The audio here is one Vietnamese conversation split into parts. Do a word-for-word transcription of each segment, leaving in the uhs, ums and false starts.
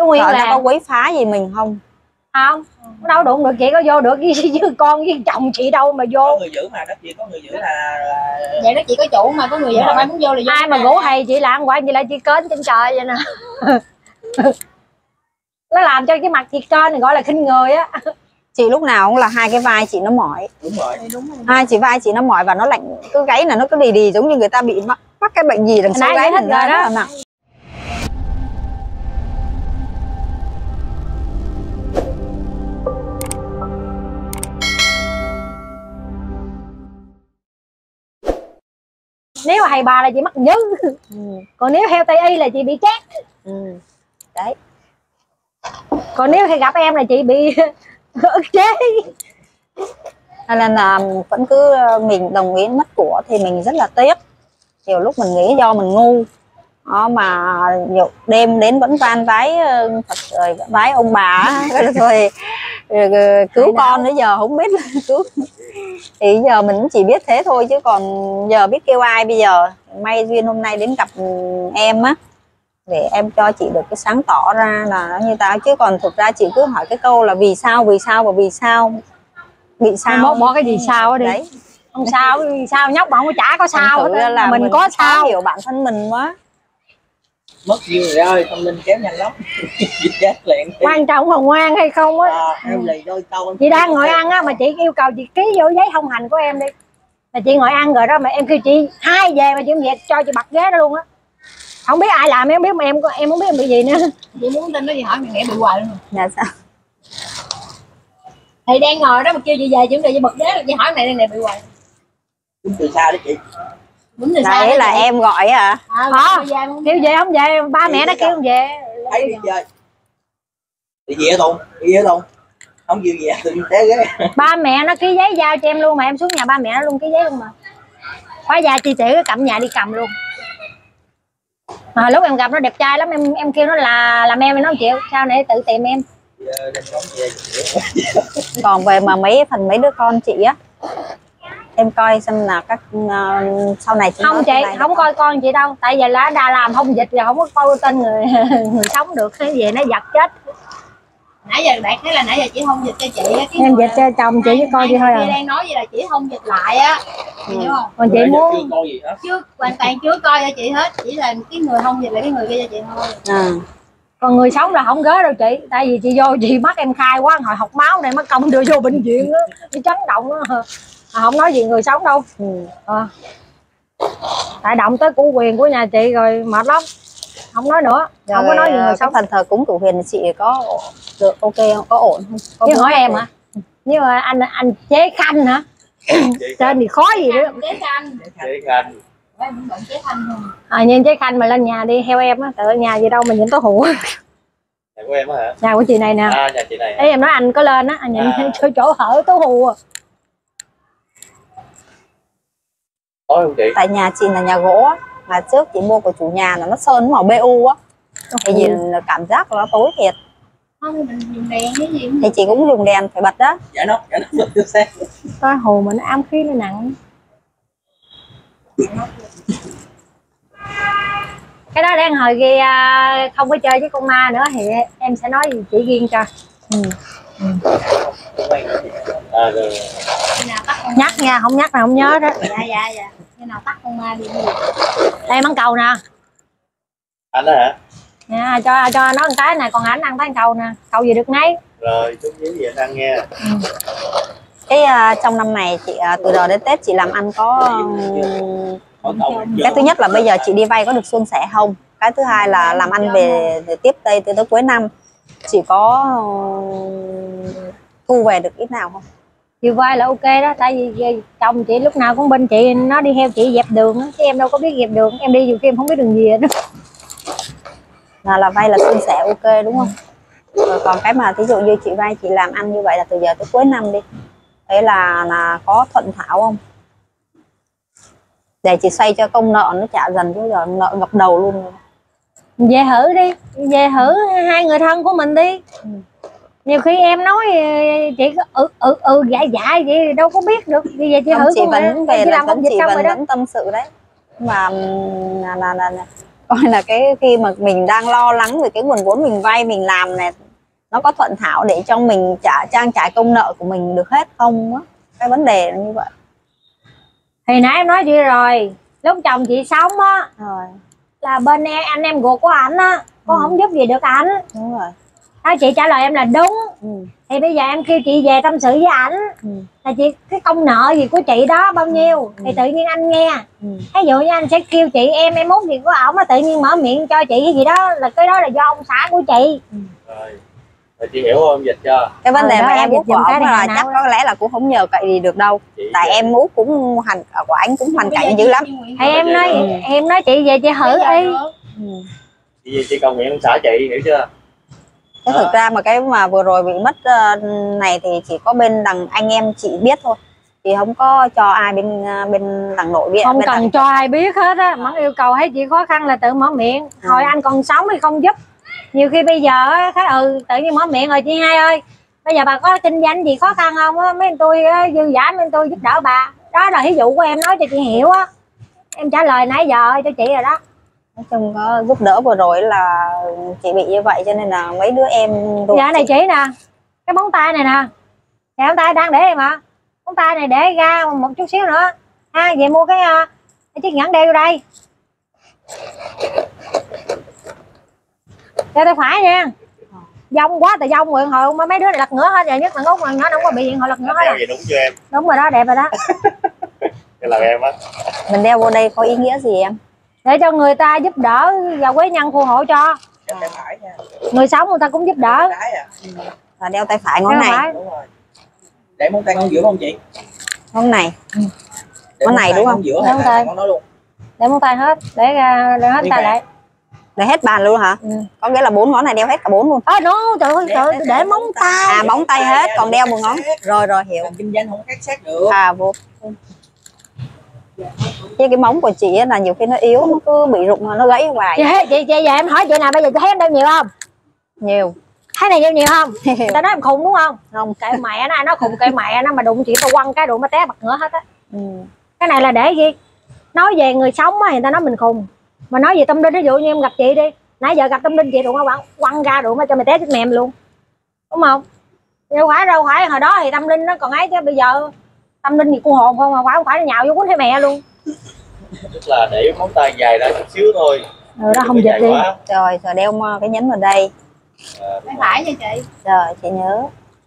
cái nguyên là là có quấy phá gì mình không? Không, đâu đụng được, chị có vô được với, với con với chồng chị đâu mà vô. Có người giữ mà, đó chị có người giữ là, là... Vậy đó chị có chủ mà có người giữ là ai muốn vô là vô. Ai mà ngủ hay chị làm quả chị lại chị kến trên trời vậy nè. Nó làm cho cái mặt chị kên này gọi là khinh người á. Chị lúc nào cũng là hai cái vai chị nó mỏi. Đúng rồi. Đúng rồi. Hai chị vai chị nó mỏi và nó lạnh, cứ gáy là nó cứ đì đì giống như người ta bị mắc, mắc cái bệnh gì đằng sau gáy mình ra rất là nặng. Nếu hay bà là chị mắc nhứ. Ừ. Còn nếu theo Tây Y là chị bị chát. Ừ. Đấy. Còn nếu hay gặp em là chị bị ức chế. Nên là vẫn cứ mình đồng ý mất của thì mình rất là tiếc. Nhiều lúc mình nghĩ do mình ngu. Đó, mà nhiều đêm đến vẫn van vái Phật rồi vái ông bà rồi, rồi, rồi cứu con đến giờ không biết cứu. Thì giờ mình cũng chỉ biết thế thôi chứ còn giờ biết kêu ai bây giờ. May duyên hôm nay đến gặp em á để em cho chị được cái sáng tỏ ra là nó như tao, chứ còn thực ra chị cứ hỏi cái câu là vì sao vì sao và vì sao bị sao bỏ, bỏ cái gì sao đó đi. Đấy. Không sao vì sao nhóc mà không có chả có sao hết là, là mình, mình có sao hiểu bản thân mình quá. Mất nhiều rồi ơi, thông minh kém nhanh lắm. Quan trọng là ngoan hay không á. À, em lì đôi câu. Chị đang ngồi ăn á mà chị yêu cầu chị ký vô giấy thông hành của em đi. Là chị ngồi ăn rồi đó mà em kêu chị hai về mà chị không về cho chị bật ghế đó luôn á. Không biết ai làm em biết mà em em không biết em bị gì nữa. Chị muốn tin nó gì hỏi mẹ nghĩ bị hoài luôn. Dạ sao? Thì đang ngồi đó mà kêu chị về chị không về chị bật ghế rồi chị hỏi mẹ này bị hoài. Đúng từ xa đó chị. Đúng từ xa. Đấy là chị. Em gọi à? À, à kêu về không về, ba mẹ nó kêu không về. Thấy đi chơi. Đi về Tùng, đi về Tùng. Không chịu về tự té ghế. Ba mẹ nó ký giấy giao cho em luôn mà em xuống nhà ba mẹ nó luôn ký giấy luôn mà. Khóa gia chi tiểu cái cầm nhà đi cầm luôn. Mà lúc em gặp nó đẹp trai lắm, em em kêu nó là làm em nó không chịu, sao này tự tìm em. Còn về mà mấy phần mấy đứa con chị á, em coi xem là các uh, sau này không chị không coi con chị đâu, tại vì là đã làm thông dịch rồi không có coi tên người người sống được, cái gì nó giật chết. Nãy giờ Đạt thấy là nãy giờ chị không dịch cho chị á, em dịch cho chồng chị với con chị thôi à. Đang nói vậy là chị không dịch lại á, ừ. Hiểu không? Còn chị muốn chưa hoàn toàn chưa coi cho chị hết, chỉ là cái người không dịch là cái người kia cho chị thôi. À. Còn người sống là không gớ đâu chị, tại vì chị vô chị bắt em khai quá, hồi học máu này mất công đưa vô bệnh viện á, chị chấn động á, à, không nói gì người sống đâu. Ừ. À. Tại động tới chủ quyền của nhà chị rồi mệt lắm, không nói nữa, rồi, không có nói gì người sống. Phần thờ cúng cửu huyền chị có được ok không, có ổn không? Có chứ hỏi em hả? Nhưng mà anh anh chế khanh hả? Tên thì khó gì nữa. Chế khanh. Chế khanh. Chế khanh không? À, nhìn chế khanh mà lên nhà đi theo em á, tự nhà gì đâu mà nhìn có hủ. Nhà của em á hả? Nhà của chị này nè. À, nhà chị này. Ê, em nói anh có lên á, anh nhìn à. chỗ, chỗ hở tố hù à. Có không chị? Tại nhà chị là nhà gỗ á, mà trước chị mua của chủ nhà là nó sơn màu bê u á, thì nhìn cảm giác nó tối thiệt. Không, mình dùng đèn cái gì thì chị cũng dùng đèn phải bật đó. Dạ nó, dạ nó bật xe. Coi hồ mà nó ám khí nó nặng. Cái đó đang hồi ghi không có chơi với con ma nữa thì em sẽ nói gì chỉ riêng cho. Ừ. Ừ. À, rồi. Nhắc nha, không nhắc là không nhớ đó. Dạ dạ dạ. Khi nào tắt con ma đi đi. Đây mắng cầu nè. Anh đó hả? Nha, cho cho nó một cái này, còn ảnh ăn cái cầu nè, cầu gì được nấy. Rồi, chút xíu gì anh ăn nha. Ừ. Cái uh, trong năm này chị uh, từ đầu đến Tết chị làm ăn có um, cái thứ nhất là bây giờ chị đi vay có được suôn sẻ không, cái thứ hai là làm ăn về, về tiếp đây từ tới cuối năm chị có uh, thu về được ít nào không? Chị vay là ok đó, tại vì chồng chị lúc nào cũng bên chị, nó đi theo chị dẹp đường đó, chứ em đâu có biết dẹp đường, em đi dù kia em không biết đường gì đó. Là là vay là suôn sẻ ok đúng không? Rồi còn cái mà ví dụ như chị vay chị làm ăn như vậy là từ giờ tới cuối năm đi, đấy là là có thuận thảo không? Để chị xoay cho công nợ nó trả dần, chứ giờ nợ ngập đầu luôn rồi. Về thử đi, về thử hai người thân của mình đi. Ừ. Nhiều khi em nói chị có ừ ừ ừ dạ dạ vậy đâu có biết được, bây giờ chị thử chị vẫn về chị là làm vẫn dịch chị xong vẫn, rồi đó. vẫn tâm sự đấy mà là, là, là, là coi là cái khi mà mình đang lo lắng về cái nguồn vốn mình vay mình làm này nó có thuận thảo để cho mình trả trang trải công nợ của mình được hết không á, cái vấn đề là như vậy. Thì nãy em nói chị rồi, lúc chồng chị sống á Rồi. là bên em, anh em ruột của ảnh á, con Ừ. không giúp gì được ảnh. Đúng rồi. Đó, chị trả lời em là đúng. Ừ. Thì bây giờ em kêu chị về tâm sự với ảnh, Ừ. là chị cái công nợ gì của chị đó bao nhiêu, Ừ. thì tự nhiên anh nghe. Ừ. Ví dụ như anh sẽ kêu chị em em muốn gì của ổng, mà tự nhiên mở miệng cho chị cái gì đó, là cái đó là do ông xã của chị. Rồi. Rồi chị hiểu không, dịch cho Cái vấn Ừ, đề đó, mà em em dịch út của giùm cái ổng này là hồi nào chắc á. có lẽ là cũng không nhờ cậy gì được đâu. chị. Tại em út cũng hoàn của anh cũng hoàn cảnh dữ lắm. Thì em nói Ừ. em nói chị về chị thử đi. Ừ. chị, chị cầu nguyện ông xã chị, hiểu chưa? Thế thực ra mà cái mà vừa rồi bị mất uh, này thì chỉ có bên đằng anh em chị biết thôi, chị không có cho ai bên uh, bên đằng nội biết. Không bên cần đằng... cho ai biết hết á, mẫn yêu cầu thấy chị khó khăn là tự mở miệng. Ừ. Hồi anh còn sống thì không giúp, nhiều khi bây giờ á thấy ừ tự nhiên mở miệng rồi chị hai ơi bây giờ bà có kinh doanh gì khó khăn không á, mấy anh tôi á, dư giả mấy anh tôi giúp đỡ bà. Đó là ví dụ của em nói cho chị hiểu á, em trả lời nãy giờ cho chị rồi đó. Nói chung có giúp đỡ vừa rồi là chị bị như vậy cho nên là mấy đứa em ruột Dạ này chị nè, cái móng tay này nè, cái móng tay đang để em hả, móng tay này để ra một chút xíu nữa ha, về mua cái, uh, cái chiếc nhẫn đeo vô đây, đeo tay phải nha. Dông quá, tại dông rồi hồi mà mấy đứa này lật ngửa hết rồi, nhất là ngút mà nó không có bị hiện họ lật ngửa hết Đeo rồi. gì đúng cho em, Đúng rồi đó, đẹp rồi đó. cái là em á. mình đeo vô đây có ý nghĩa gì em? Để cho người ta giúp đỡ và quý nhân phù hộ cho. Cái tay phải nha. Người sống người ta cũng giúp đỡ. Trái à. Là đeo tay phải ngón Đeo này, phải. Đúng rồi. Để móng tay ngón giữa không chị? ngón này. Để Ngón này tay đúng không? ngón giữa Ngón hay là tay. ngón đó luôn? Để móng tay hết, để ra để hết Đi tay về. lại. Để hết bàn luôn hả? Ừ. Có nghĩa là bốn ngón này đeo hết cả bốn luôn. Ơ no, trời ơi, trời ơi, để móng tay. À móng tay hết còn đeo một ngón. Rồi rồi hiểu. Làm kinh doanh không khác sát được. À vô. Chứ cái móng của chị ấy là nhiều khi nó yếu, nó cứ bị rụng nó gãy hoài. Chị, chị, chị giờ em hỏi chị nào bây giờ chị thấy em đeo nhiều không? Nhiều. Thấy này đeo nhiều không? Người ta nói em khùng đúng không? Không. Kệ mẹ nó, nó khùng kệ mẹ nó, mà đụng chị tao quăng cái đụng nó té bật ngửa hết á. Ừ. Cái này là để gì? Nói về người sống á, người ta nói mình khùng. Mà nói về tâm linh, ví dụ như em gặp chị đi, nãy giờ gặp tâm linh chị đụng nó quăng, quăng ra đụng nó cho mày té chết mềm luôn. Đúng không? Đâu phải đâu phải hồi đó thì tâm linh nó còn ấy, chứ bây giờ tâm linh gì cô hồn không, mà phải không phải nó nhào vô quýnh thấy mẹ luôn. Tức là để móng tay dài ra chút xíu thôi. Ừ đó, không dịch đi. Quá. Rồi rồi đeo cái nhấn vào đây. À, Tay phải nha chị. Rồi chị nhớ.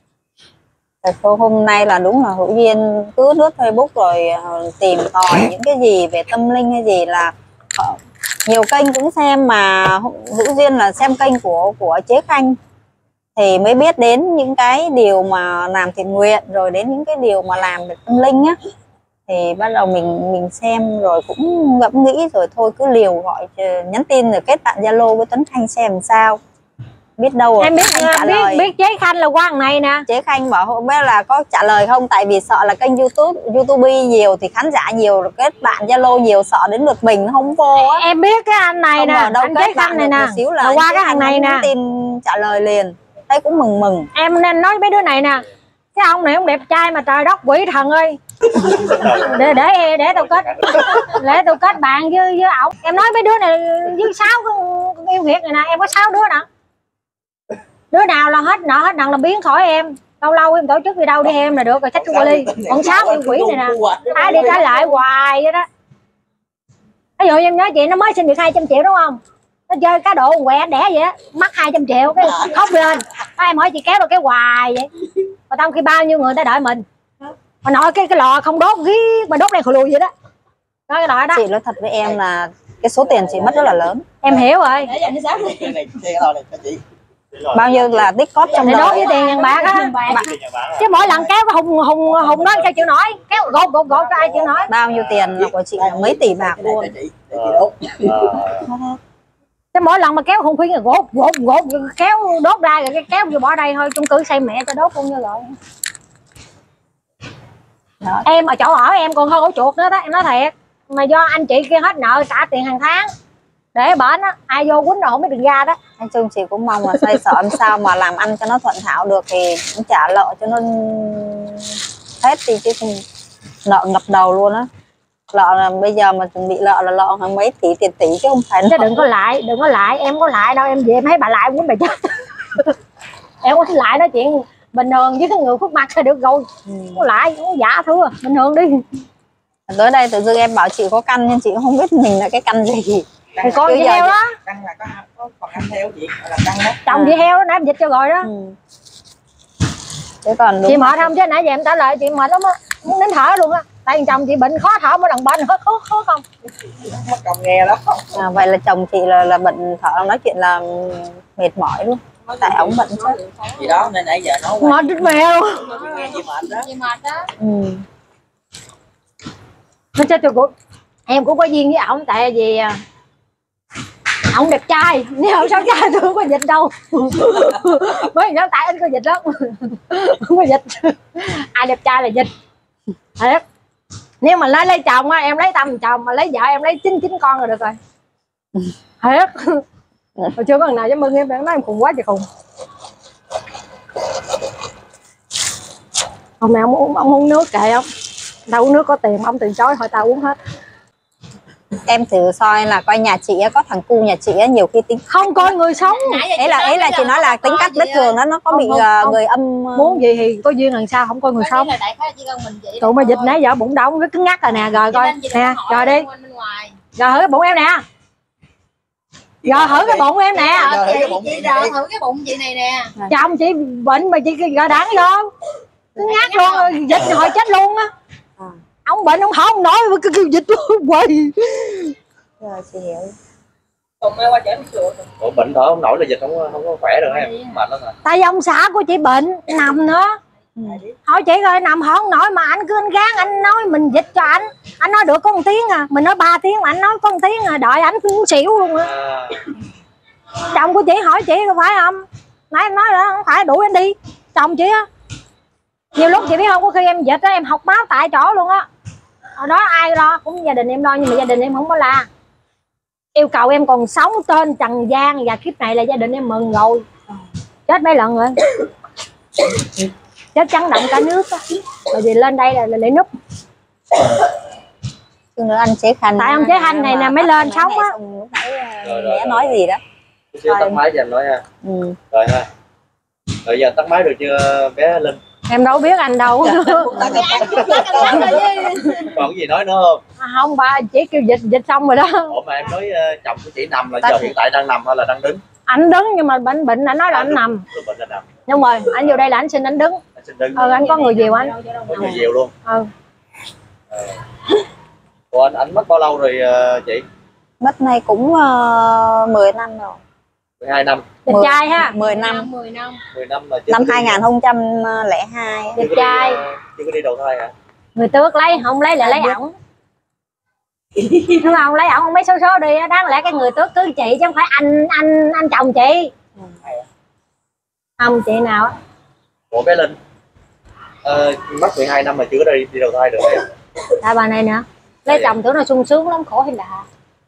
Rồi hôm nay là đúng là Hữu Duyên cứ lướt Facebook rồi tìm tòi những cái gì về tâm linh hay gì là nhiều kênh cũng xem, mà Hữu Duyên là xem kênh của của Chế Khanh thì mới biết đến những cái điều mà làm thiện nguyện, rồi đến những cái điều mà làm được tâm linh á, thì bắt đầu mình mình xem rồi cũng ngẫm nghĩ rồi thôi cứ liều gọi nhắn tin rồi kết bạn Zalo với Tuấn Khanh xem sao, biết đâu Em biết trả biết, lời. biết Chế Khanh là quan này nè. Chế Khanh bảo không biết là có trả lời không, tại vì sợ là kênh YouTube YouTube nhiều thì khán giả nhiều, kết bạn Zalo nhiều sợ đến lượt mình nó không vô á. Em biết cái anh này Không nè, ở đâu anh kết Chế Khanh bạn này được nè, một xíu là là qua Chế cái Khanh thằng này nhắn nè. tin trả lời liền, thấy cũng mừng mừng. Em nên nói mấy đứa này nè, cái ông này ông đẹp trai mà trời đất quỷ thần ơi. để để để tao kết để tao kết bạn với với ổng. Em nói mấy đứa này với sáu cái yêu nghiệt này nè, em có sáu đứa nè, đứa nào là hết nợ hết nặng là biến khỏi em. Lâu lâu em tổ chức đi đâu đi em là được rồi, xách qua ly. Còn sáu yêu quỷ này nè, ai đi trả lại hoài vậy đó. Ví dụ như em nói chị nó mới xin được hai trăm triệu đúng không, nó chơi cá độ quẹ đẻ vậy á, mắc hai trăm triệu cái khóc lên. Đó, em hỏi chị kéo được cái hoài vậy, mà trong khi bao nhiêu người ta đợi mình. Mà nội cái cái lò không đốt ghi mà đốt đèn khổ lùi vậy đó. Đó cái loại đó. Chị nói thật với em là cái số tiền chị mất rất là lớn. Em hiểu rồi. Để dành cái này, cái này cho chị. Bao nhiêu là tích cóp trong Để đốt đời. với tiền tiền bạc á. Chứ mỗi lần kéo hùng hùng hùng nói sao chịu nổi, kéo gột gột gột cho ai chịu nổi. Bao nhiêu tiền là của chị là mấy tỷ bạc luôn. Để chị, để chị đốt. Chứ mỗi lần mà kéo hùng khuyên là gột gột gột kéo đốt ra rồi cái kéo vô bỏ đây thôi, chung cư xây mẹ cho đốt luôn như rồi. Đó. Em ở chỗ ở em còn hơn ổ chuột nữa đó, em nói thiệt. Mà do anh chị kia hết nợ trả tiền hàng tháng để bển á, ai vô quýnh rồi không biết được ra đó. Nói chung chị cũng mong là xoay sở làm sao mà làm ăn cho nó thuận thảo được thì cũng trả nợ cho nó hết đi chứ không nợ ngập đầu luôn á. Lọ là bây giờ mà chuẩn bị lọ là lọ hàng mấy tỷ tiền tỷ chứ không phải chứ đừng có lại, đừng có lại, em có lại đâu, em về em thấy bà lại muốn bà chết. Em có lại nói chuyện bình thường với cái người khuất mặt thì được rồi. ừ. Có lại, có giả thưa, bình thường đi. Tới đây tự dưng em bảo chị có căn nhưng chị cũng không biết mình là cái căn gì. Thì con dì heo đó. Căn là có, có phần ăn theo chị là căn đó. Chồng dì heo đó, nãy em dịch cho rồi đó. Ừ. Thế còn đúng Chị mệt không chứ nãy giờ em trả lời chị mệt lắm á, muốn nín thở luôn á. Tại vì chồng chị bệnh khó thở, mỗi lần bệnh khó khó khó không. Mất công nghe đó. à, vậy là chồng chị là là bệnh thở, nói chuyện là mệt mỏi luôn. Tại ổng bệnh chứ. Gì đó nên nãy giờ nói Mệt chết mèo. nghe chị mệt đó. Chị mệt đó. Ừ. Nó chết tôi cũng em cũng có duyên với ổng, tại vì ổng đẹp trai, nếu không sao trai tôi không có dịch đâu. Mới nói tại anh có dịch lắm. Không có dịch, ai đẹp trai là dịch thiệt. Nếu mà lấy lấy chồng á em lấy tầm chồng, mà lấy vợ em lấy chín chín con rồi được rồi. Thiệt. Hồi chưa có lần nào dám mừng em, nói em khùng quá trời khùng. Hôm nay ông uống, ông uống nước kệ ông. Tao uống nước có tiền ông từ chối, thôi tao uống hết. Em thử soi là coi nhà chị á, có thằng cu nhà chị á nhiều khi tính Không coi người sống. ấy là ấy là chị nói là tính cách bất thường đó, nó có Không, bị không, uh, không. người âm. Muốn gì thì có duyên lần sau, không coi người sống. Tụi mà dịch nãy giờ bụng đau nó cứng ngắc rồi nè, rồi coi nè, rồi đi, rồi thử cái bụng em nè, rồi thử cái bụng em nè. Chị rồi thử cái bụng chị này nè. Chồng chị bệnh mà chị gà đắng vô cứng ngắc luôn, dịch hồi chết luôn á. Ông bệnh ông không nói cứ kêu dịch quay. Rồi chị hiểu. Ủa, bệnh thở không nổi là dịch không không có khỏe được em, mệt lắm rồi. Tại vì ông xã của chị bệnh nằm nữa. Ừ. Hỏi chị coi nằm không nổi mà anh cứ anh gán anh nói mình dịch cho anh. Anh nói được có một tiếng à, mình nói ba tiếng mà anh nói có một tiếng à, đợi anh cứ xỉu luôn á. À, Chồng của chị hỏi chị đâu phải không? Nãy em nói đó, không phải đuổi anh đi. Chồng chị á, nhiều lúc chị biết không, có khi em dịch á em học máu tại chỗ luôn á. Hồi đó ai lo, cũng gia đình em lo nhưng mà gia đình em không có la. Yêu cầu em còn sống trên trần gian và kiếp này là gia đình em mừng rồi. Chết mấy lần rồi. Chết chấn động cả nước á. Rồi vì lên đây là, là lấy núp. Chứ nữa anh chế khanh. Tại ông chế khanh này nè mới lên sống á. Lúc nãy mẹ nói gì đó. chút xíu tắt máy cho anh nói ha. Ừ. Rồi ha. Rồi giờ tắt máy được chưa bé Linh? Em đâu biết anh đâu. Còn cái gì nói nữa không? À, không ba, chỉ kêu dịch dịch xong rồi đó. Ủa mà em nói uh, chồng của chị nằm là giờ hiện tại đang nằm hay là đang đứng? Anh đứng nhưng mà bệnh bệnh anh nói là anh nằm. Bệnh là nằm. Đúng rồi, anh vô đây là anh xin anh đứng. Anh xin đứng. Ừ, anh có người dìu anh. Có người dìu luôn. Ừ. À. Ủa anh ảnh mất bao lâu rồi uh, chị? Mất này cũng uh, mười năm rồi. mười hai năm. Đẹp trai ha. mười năm. mười năm. mười năm là chưa Năm đi, hai nghìn không trăm lẻ hai. Đẹp chưa có trai. đi, uh, chưa có đi đầu thai hả? Người tước lấy, không lấy là lấy ổng. Nhưng mà không lấy ổng không mấy số số đi, đáng lẽ cái người tước cưới chị chứ không phải anh anh anh chồng chị. Không chị nào á. Ủa bé Linh, ờ, mất mười hai năm mà chưa có đi đi đầu thai được em. Tại bà này nữa, lấy chồng tưởng nó sung sướng lắm, khổ hay là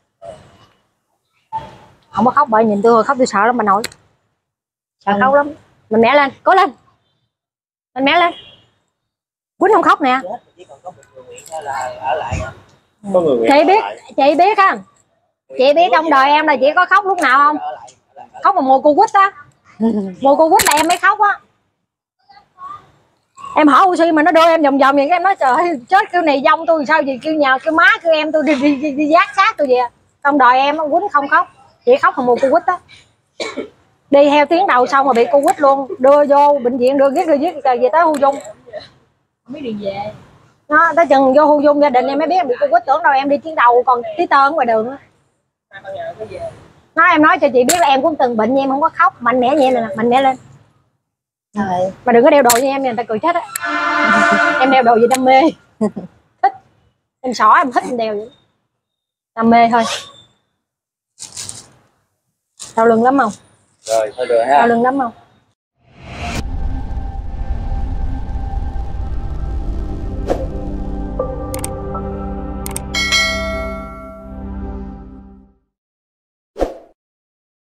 không có khóc, bởi nhìn tôi hồi khóc tôi sợ lắm bà nội, sợ khóc lắm. Mình mẹ lên, cố lên, mình mẹ lên, Quýnh không khóc nè. Chỉ còn có một người nguyện thôi là ở lại. Có người nguyện Chị ở biết, lại. chị biết á, chị biết trong đời em là chị có khóc lúc nào không? Khóc mà mùa Covid á, mùa Covid là em mới khóc á. Em hỏi oxy mà nó đưa em vòng vòng vậy, em nói trời ơi chết, kêu này dông tôi sao gì, kêu nhà kêu má kêu em tôi đi đi, đi, đi giác sát tôi vậy. Trong đời em Quýnh không khóc, chị khóc mà mùa Covid á. Đi theo tuyến đầu xong mà bị Covid luôn, đưa vô bệnh viện đưa giết đưa giết về tới Hu Dung. Không biết đường về. Nó tới chừng vô Hu Dung gia đình em mới biết em bị Covid, tưởng đâu em đi tuyến đầu còn tí tơ ngoài đường á. Nói em nói cho chị biết là em cũng từng bệnh nhưng em không có khóc, mạnh mẽ như nè, mạnh mẽ lên. Rồi. Mà đừng có đeo đồ như em, người ta cười chết á. Em đeo đồ gì đam mê, thích, em xỏ em thích em đeo vậy, đam mê thôi. Đau lưng lắm không? Rồi thôi được ha. Đau lưng lắm không?